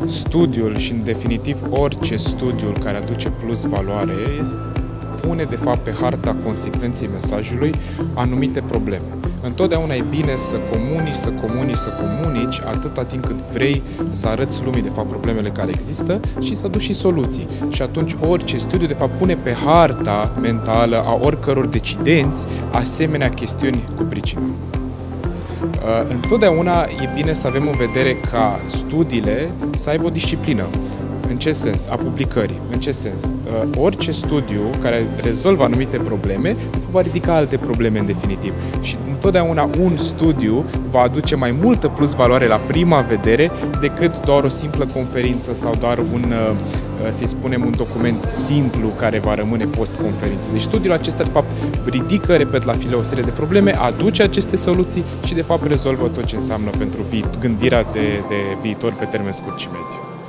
studiul și, în definitiv, orice studiul care aduce plus valoare pune, de fapt, pe harta consecvenței mesajului anumite probleme. Întotdeauna e bine să comunici atâta timp cât vrei să arăți lumii, de fapt, problemele care există și să aduci și soluții. Și atunci orice studiu, de fapt, pune pe harta mentală a oricăror decidenți asemenea chestiuni cu pricină. Întotdeauna e bine să avem în vedere ca studiile să aibă o disciplină. În ce sens? A publicării. În ce sens? Orice studiu care rezolvă anumite probleme va ridica alte probleme în definitiv. Și întotdeauna un studiu va aduce mai multă plus valoare la prima vedere decât doar o simplă conferință sau doar să-i spunem, un document simplu care va rămâne post-conferință. Deci studiul acesta, de fapt, ridică, repet, la file o serie de probleme, aduce aceste soluții și, de fapt, rezolvă tot ce înseamnă pentru gândirea de viitor pe termen scurt și mediu.